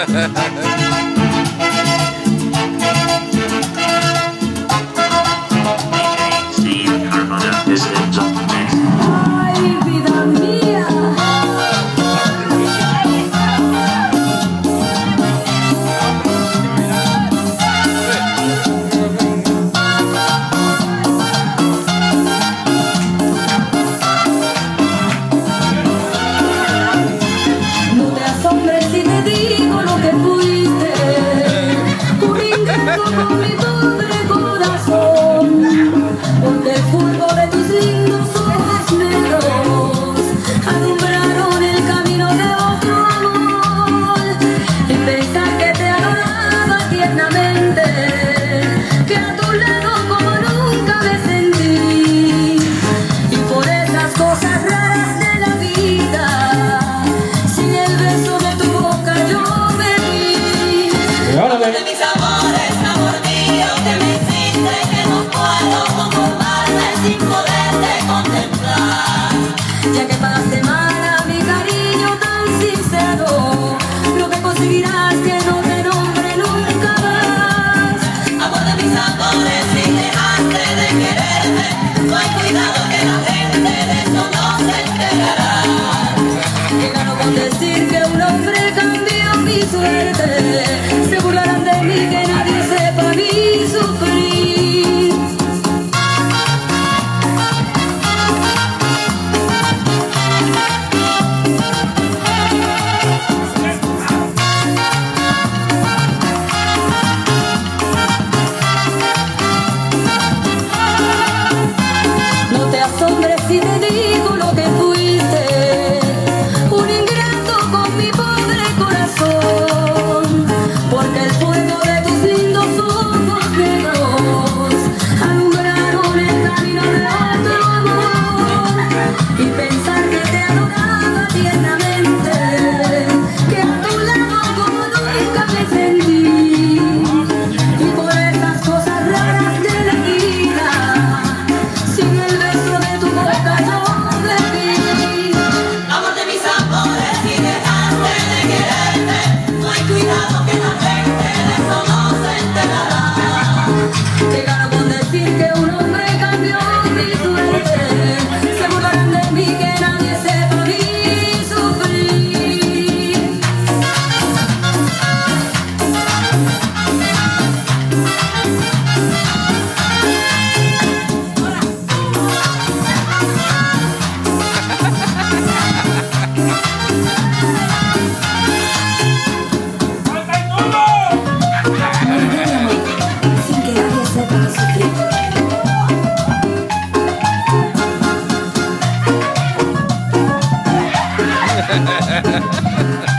Ay, vida mía. No te asombres si te digo lo que fuiste, un ingrato con mi pobre corazón, porque el fulgor de tus lindos ojos negros alumbraron el camino de otro amor, y pensar que te adoraba tiernamente, que a tu lado como nunca me sentí, y por esas cosas raras de la vida, sin el beso de tu boca yo me vi. Amor de mis amores, amor mío, que me hiciste, que no puedo conformarme sin poderte contemplar, ya que para la semana mi cariño tan sincero, lo que conseguirás que no te nombre nunca más. Amor de mis amores, si dejaste de quererme, no hay cuidado que la gente de eso no se enterará. Que gano con decir que un hombre cambió mi suerte, se burlarán de mí, que nadie sepa mi sufrir. No te asombres si te digo lo que fuiste, un ingrato con mi pobre corazón, porque el fuego de tus lindos ojos negros alumbraron el camino de otro amor, y pensar que te adoraba tiernamente, que a tu lado como nunca me sentí, y por esas cosas raras de la vida, sin el beso de tu boca yo me vi. Amor de mis amores, si dejaste de quererme, no hay cuidado que la gente de eso no se enterará. Que gano con decir que un hombre cambió mi suerte, se burlarán de mí, que nadie sepa mi sufrir. Sin que nadie sepa mi sufrir. Ha ha ha ha.